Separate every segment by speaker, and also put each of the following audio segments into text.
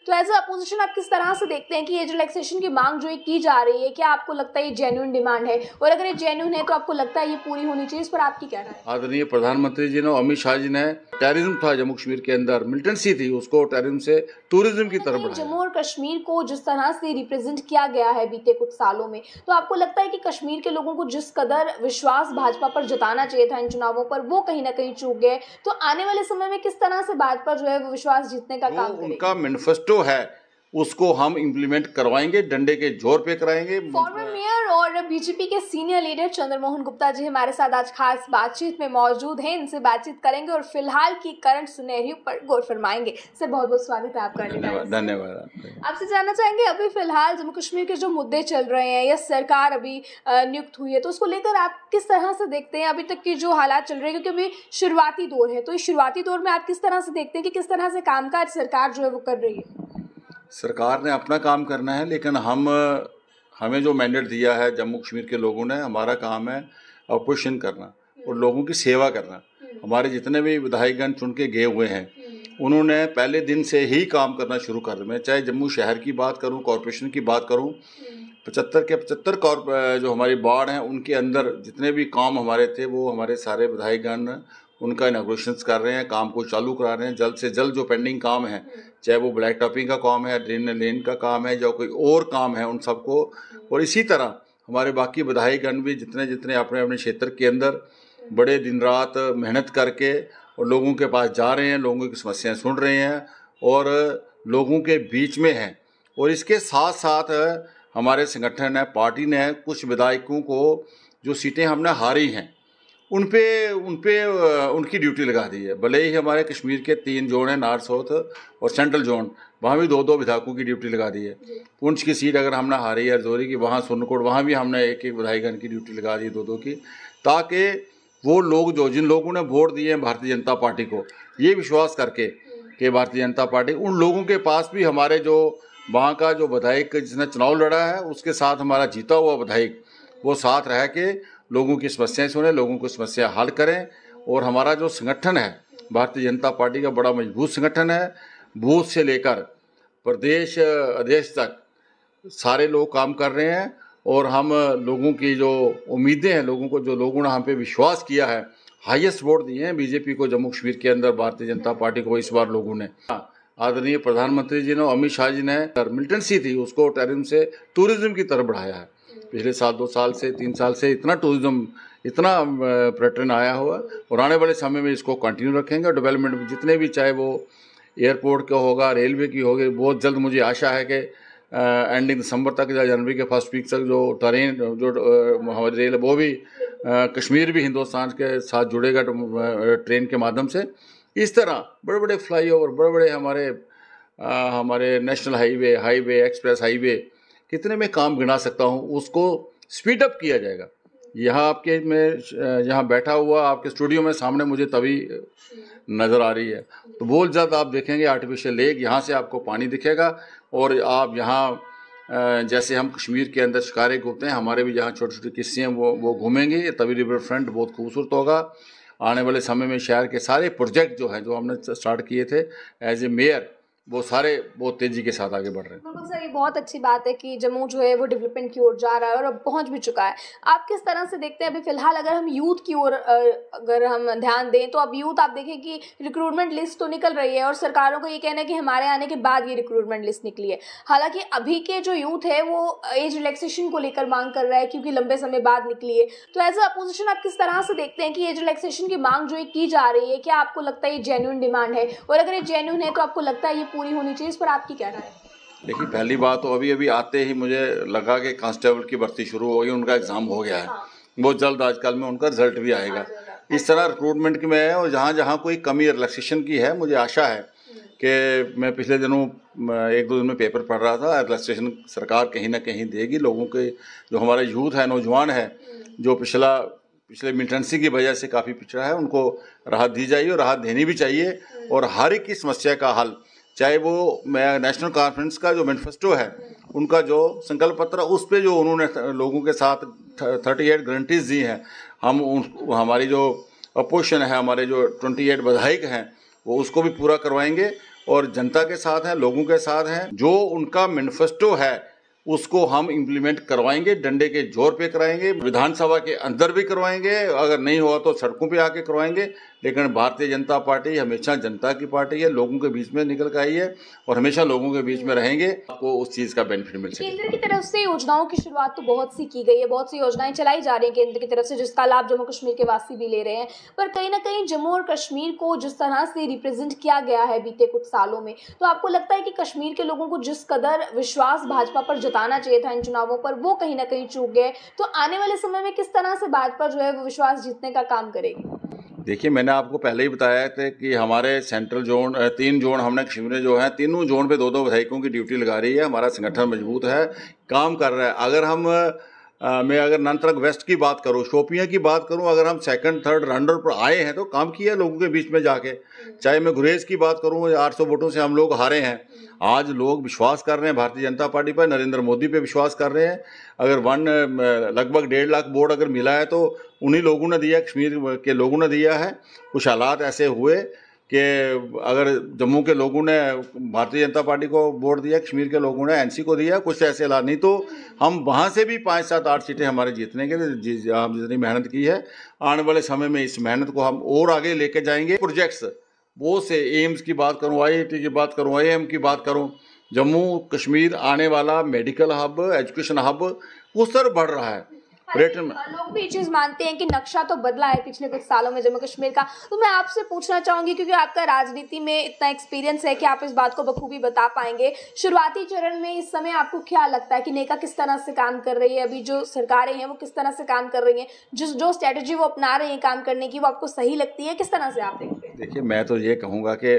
Speaker 1: तो as opposition आप किस तरह से देखते हैं कि एज रिलैक्सेशन की मांग जो की जा रही है, क्या आपको लगता है ये जेन्युइन डिमांड है, और अगर ये जेन्युइन है तो आपको लगता है ये पूरी होनी चाहिए? इस पर आपकी क्या राय है?
Speaker 2: आदरणीय प्रधानमंत्री जी ने, अमित शाह जी ने, टूरिज्म था जम्मू कश्मीर के अंदर, मिलिटेंसी थी, उसको टूरिज्म से टूरिज्म की तरफ बढ़ाया।
Speaker 1: जम्मू और कश्मीर को जिस तरह से रिप्रेजेंट किया गया है बीते कुछ सालों में, तो आपको लगता है कि कश्मीर के लोगों को जिस कदर विश्वास भाजपा पर जताना चाहिए था इन चुनावों पर, वो कहीं ना कहीं चूक गए? तो आने वाले समय में किस तरह से भाजपा जो है वो विश्वास जीतने का काम करेगी?
Speaker 2: उनका मैनिफेस्टो है उसको हम इम्प्लीमेंट करवाएंगे, डंडे के जोर पे कराएंगे।
Speaker 1: फॉर्मर मेयर और बीजेपी के सीनियर लीडर चंद्रमोहन गुप्ता जी हमारे साथ आज खास बातचीत में मौजूद हैं। इनसे बातचीत करेंगे और फिलहाल की करंट सिनेरियो पर गौर फरमाएंगे। सर, बहुत बहुत स्वागत है आपका।
Speaker 2: धन्यवाद।
Speaker 1: आपसे जानना चाहेंगे, अभी फिलहाल जम्मू कश्मीर के जो मुद्दे चल रहे हैं या सरकार अभी नियुक्त हुई है, तो उसको लेकर आप किस तरह से देखते हैं अभी तक की जो हालात चल रहे हैं? क्योंकि अभी शुरुआती दौर है, तो इस शुरुआती दौर में आप किस तरह से देखते हैं कि किस तरह से कामकाज सरकार जो है वो कर रही है?
Speaker 2: सरकार ने अपना काम करना है, लेकिन हमें जो मैंडेट दिया है जम्मू कश्मीर के लोगों ने, हमारा काम है अपोजिशन करना और लोगों की सेवा करना। हमारे जितने भी विधायकगण चुन के गए हुए हैं, उन्होंने पहले दिन से ही काम करना शुरू कर दिया। मैं चाहे जम्मू शहर की बात करूं, कॉरपोरेशन की बात करूं, 75 के 75 जो हमारी वार्ड हैं उनके अंदर जितने भी काम हमारे थे, वो हमारे सारे विधायकगण उनका इनॉग्रेशन कर रहे हैं, काम को चालू करा रहे हैं। जल्द से जल्द जो पेंडिंग काम है, चाहे वो ब्लैक टॉपिंग का काम है, ड्रेन लेन का काम है, या कोई और काम है, उन सबको। और इसी तरह हमारे बाकी विधायकगण भी जितने जितने अपने अपने क्षेत्र के अंदर बड़े दिन रात मेहनत करके और लोगों के पास जा रहे हैं, लोगों की समस्याएं सुन रहे हैं और लोगों के बीच में हैं। और इसके साथ साथ हमारे संगठन है, पार्टी ने कुछ विधायकों को जो सीटें हमने हारी हैं उन पे उनकी ड्यूटी लगा दी है। भले ही हमारे कश्मीर के 3 जोन हैं, नॉर्थ, साउथ और सेंट्रल जोन, वहाँ भी 2-2 विधायकों की ड्यूटी लगा दी है। पुंछ की सीट अगर हमने हारी है, रजौरी की, वहाँ सुरनकोट, वहाँ भी हमने 1-1 विधायकगण की ड्यूटी लगा दी है, 2-2 की, ताकि वो लोग जिन लोगों ने वोट दिए हैं भारतीय जनता पार्टी को, ये विश्वास करके कि भारतीय जनता पार्टी, उन लोगों के पास भी हमारे जो वहाँ का जो विधायक जिसने चुनाव लड़ा है उसके साथ हमारा जीता हुआ विधायक वो साथ रह के लोगों की समस्याएं सुने, लोगों की समस्या हल करें। और हमारा जो संगठन है भारतीय जनता पार्टी का बड़ा मजबूत संगठन है, बूथ से लेकर प्रदेश अध्यक्ष तक सारे लोग काम कर रहे हैं। और हम लोगों की जो उम्मीदें हैं, लोगों को जो लोगों ने हम पे विश्वास किया है, हाईएस्ट वोट दिए हैं बीजेपी को जम्मू कश्मीर के अंदर, भारतीय जनता पार्टी को इस बार लोगों ने। आदरणीय प्रधानमंत्री जी ने, अमित शाह जी ने, मिलिटेंसी थी उसको टूरिज्म से टूरिज्म की तरफ बढ़ाया है। पिछले साल 2 साल से 3 साल से इतना टूरिज्म, इतना पर्यटन आया हुआ, और आने वाले समय में इसको कंटिन्यू रखेंगे। डेवलपमेंट जितने भी, चाहे वो एयरपोर्ट का होगा, रेलवे की होगी, बहुत जल्द मुझे आशा है कि एंडिंग दिसंबर तक या जनवरी के फर्स्ट वीक तक जो ट्रेन जो हमारी रेल, वो भी कश्मीर भी हिंदुस्तान के साथ जुड़ेगा ट्रेन के माध्यम से। इस तरह बड़े बड़े फ्लाईओवर, बड़े बड़े हमारे नेशनल हाईवे, एक्सप्रेस हाईवे, कितने में काम गिना सकता हूँ, उसको स्पीड अप किया जाएगा। मैं यहाँ बैठा हुआ आपके स्टूडियो में सामने मुझे तभी नज़र आ रही है, तो बहुत जल्द आप देखेंगे आर्टिफिशियल लेक, यहाँ से आपको पानी दिखेगा। और आप यहाँ जैसे हम कश्मीर के अंदर शिकारे घूमते हैं, हमारे भी यहाँ छोटे छोटे किस्से हैं, वो घूमेंगे। तभी रिवर फ्रंट बहुत खूबसूरत होगा। आने वाले समय में शहर के सारे प्रोजेक्ट जो हैं, जो हमने स्टार्ट किए थे एज ए मेयर, वो सारे बहुत तेजी के साथ आगे बढ़ रहे हैं।
Speaker 1: बिल्कुल सर, ये बहुत अच्छी बात है कि जम्मू जो है वो डेवलपमेंट की ओर जा रहा है और अब पहुंच भी चुका है। आप किस तरह से देखते हैं अभी फिलहाल, अगर हम यूथ की ओर अगर हम ध्यान दें, तो अब यूथ आप देखें कि रिक्रूटमेंट लिस्ट तो निकल रही है और सरकारों को ये कहना है कि हमारे आने के बाद ये रिक्रूटमेंट लिस्ट निकली है। हालांकि अभी के जो यूथ है वो एज रिलैक्सेशन को लेकर मांग कर रहा है, क्योंकि लंबे समय बाद निकली है। तो एज अ अपोजिशन आप किस तरह से देखते हैं कि एज रिलैक्सेशन की मांग जो की जा रही है, क्या आपको लगता है ये जेन्युइन डिमांड है, और अगर ये जेन्युइन है तो आपको लगता है ये पूरी होनी चाहिए? इस पर आपकी क्या राय है?
Speaker 2: देखिए, पहली बात तो अभी आते ही मुझे लगा कि कांस्टेबल की भर्ती शुरू हो गई, उनका एग्ज़ाम हो गया है। बहुत जल्द आजकल में उनका रिजल्ट भी आएगा। इस तरह रिक्रूटमेंट की में है, और जहाँ जहाँ कोई कमी रिलैक्सेशन की है, मुझे आशा है कि मैं पिछले दिनों 1-2 दिन में पेपर पढ़ रहा था, रिलैक्सेशन सरकार कहीं ना कहीं देगी। लोगों के जो हमारा यूथ है, नौजवान है, जो पिछले मिलिटेंसी की वजह से काफ़ी पिछड़ा है, उनको राहत दी जाइए और राहत देनी भी चाहिए। और हर एक की समस्या का हल, चाहे वो नेशनल कॉन्फ्रेंस का जो मैनिफेस्टो है, उनका जो संकल्प पत्र, उस पे जो उन्होंने लोगों के साथ 38 गारंटीज दी हैं, हमारी जो अपोजिशन है, हमारे जो 28 विधायक हैं, वो उसको भी पूरा करवाएंगे। और जनता के साथ हैं, लोगों के साथ हैं। जो उनका मैनिफेस्टो है उसको हम इम्प्लीमेंट करवाएंगे, डंडे के जोर पे कराएंगे, विधानसभा के अंदर भी करवाएंगे, अगर नहीं हुआ तो सड़कों पे आके करवाएंगे। लेकिन भारतीय जनता पार्टी हमेशा जनता की पार्टी है, लोगों के बीच में निकल के आई है और हमेशा लोगों के बीच में रहेंगे। आपको उस चीज का बेनिफिट मिल सके।
Speaker 1: केंद्र की तरफ से योजनाओं की शुरुआत तो बहुत सी की गई है, बहुत सी योजनाएं चलाई जा रही हैं केंद्र की तरफ से, जिसका लाभ जम्मू कश्मीर के वासी भी ले रहे हैं। पर कहीं ना कहीं जम्मू और कश्मीर को जिस तरह से रिप्रेजेंट किया गया है बीते कुछ सालों में, तो आपको लगता है कि कश्मीर के लोगों को जिस कदर विश्वास भाजपा पर जताना चाहिए था इन चुनावों पर, वो कहीं ना कहीं चूक गए? तो आने वाले समय में किस तरह से भाजपा जो है वो विश्वास जीतने का काम करेगी?
Speaker 2: देखिए, मैंने आपको पहले ही बताया था कि हमारे सेंट्रल जोन 3 जोन हमने कश्मीर में जो है, तीनों जोन पे 2-2 विधायकों की ड्यूटी लगा रही है। हमारा संगठन मजबूत है, काम कर रहा है। अगर हम मैं अगर अनंतनाग वेस्ट की बात करूं, शोपियां की बात करूं, अगर हम 2nd 3rd रनर पर आए हैं तो काम किया लोगों के बीच में जाके। चाहे मैं गुरेज की बात करूं, 800 वोटों से हम लोग हारे हैं। आज लोग विश्वास कर रहे हैं भारतीय जनता पार्टी पर, नरेंद्र मोदी पे विश्वास कर रहे हैं। अगर लगभग 1.5 लाख वोट अगर मिला है तो उन्हीं लोगों ने दिया, कश्मीर के लोगों ने दिया है। कुछ हालात ऐसे हुए कि अगर जम्मू के लोगों ने भारतीय जनता पार्टी को वोट दिया, कश्मीर के लोगों ने एनसी को दिया, कुछ ऐसे हालात। नहीं तो हम वहाँ से भी 5, 7, 8 सीटें हमारे जीतने के लिए हम जितनी मेहनत की है, आने वाले समय में इस मेहनत को हम और आगे लेके जाएंगे। प्रोजेक्ट्स वो से एम्स की बात करूँ, IIT की बात करूँ, IIM की बात करूँ, जम्मू कश्मीर आने वाला मेडिकल हब, एजुकेशन हब उस तरफ बढ़ रहा है। पर्यटन में
Speaker 1: लोग भी ये चीज मानते हैं कि नक्शा तो बदला है पिछले कुछ सालों में जम्मू कश्मीर का। तो मैं आपसे पूछना चाहूंगी, क्योंकि आपका राजनीति में इतना एक्सपीरियंस है कि आप इस बात को बखूबी बता पाएंगे, शुरुआती चरण में इस समय आपको क्या लगता है कि नेका किस तरह से काम कर रही है, अभी जो सरकारें हैं वो किस तरह से काम कर रही हैं, जो स्ट्रेटेजी वो अपना रही है काम करने की, वो आपको सही लगती है? किस तरह से आप देखते हैं?
Speaker 2: देखिए, मैं तो ये कहूँगा कि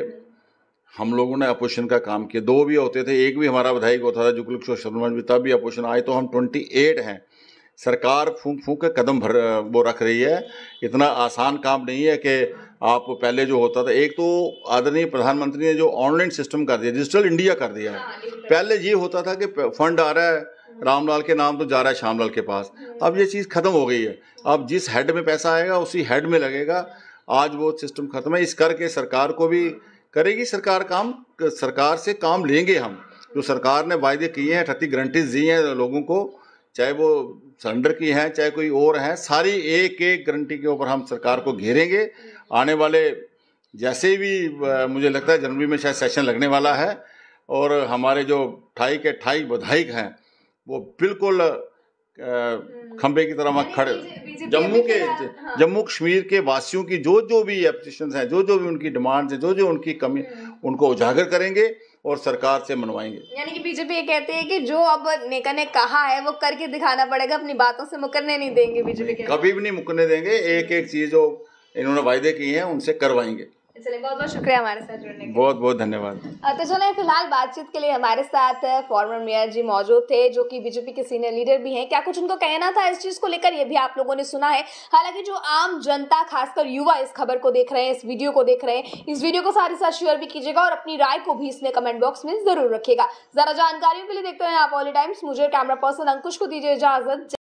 Speaker 2: हम लोगों ने अपोजिशन का काम किया। 2 भी होते थे, एक भी हमारा विधायक होता था जुगल किशोर शर्मा भी, तब भी अपोजिशन आए। तो हम 28 हैं। सरकार फूंक फूंक के कदम वो रख रही है। इतना आसान काम नहीं है कि आप पहले जो होता था, एक तो आदरणीय प्रधानमंत्री ने जो ऑनलाइन सिस्टम कर दिया, डिजिटल इंडिया कर दिया है। पहले ये होता था कि फंड आ रहा है रामलाल के नाम तो जा रहा है श्यामलाल के पास। अब ये चीज़ खत्म हो गई है। अब जिस हेड में पैसा आएगा उसी हेड में लगेगा। आज वो सिस्टम खत्म है। इस करके सरकार को भी करेगी सरकार काम, सरकार से काम लेंगे हम। जो सरकार ने वायदे किए हैं, 38 गारंटीज दी हैं लोगों को, चाहे वो सरेंडर की हैं चाहे कोई और हैं, सारी एक एक गारंटी के ऊपर हम सरकार को घेरेंगे। आने वाले जैसे भी मुझे लगता है जनवरी में शायद सेशन लगने वाला है और हमारे जो 28 के 28 विधायक हैं वो बिल्कुल खंबे की तरह वहाँ खड़े, जम्मू कश्मीर के वासियों की जो भी एप्लीकेशन हैं, जो भी उनकी डिमांड्स हैं, जो उनकी कमी, उनको उजागर करेंगे और सरकार से मनवाएंगे।
Speaker 1: यानी कि बीजेपी ये कहते हैं कि जो अब नेका ने कहा है वो करके दिखाना पड़ेगा, अपनी बातों से मुकरने नहीं देंगे बीजेपी के।
Speaker 2: कभी भी नहीं मुकरने देंगे। एक एक चीज जो इन्होंने वायदे किए हैं उनसे करवाएंगे।
Speaker 1: चलिए, बहुत बहुत शुक्रिया हमारे साथ जुड़ने के लिए।
Speaker 2: बहुत बहुत धन्यवाद।
Speaker 1: तो चलिए, फिलहाल बातचीत के लिए हमारे साथ फॉर्मर मेयर जी मौजूद थे, जो कि बीजेपी के सीनियर लीडर भी हैं। क्या कुछ उनको कहना था इस चीज को लेकर, ये भी आप लोगों ने सुना है। हालांकि जो आम जनता, खासकर युवा इस खबर को देख रहे हैं, इस वीडियो को देख रहे हैं, इस वीडियो को साथ ही साथ शेयर भी कीजिएगा और अपनी राय को भी इसमें कमेंट बॉक्स में जरूर रखिएगा। ज्यादा जानकारियों के लिए देखते हैं आप ऑल टाइम्स। मुझे कैमरा पर्सन अंकुश को दीजिए इजाजत।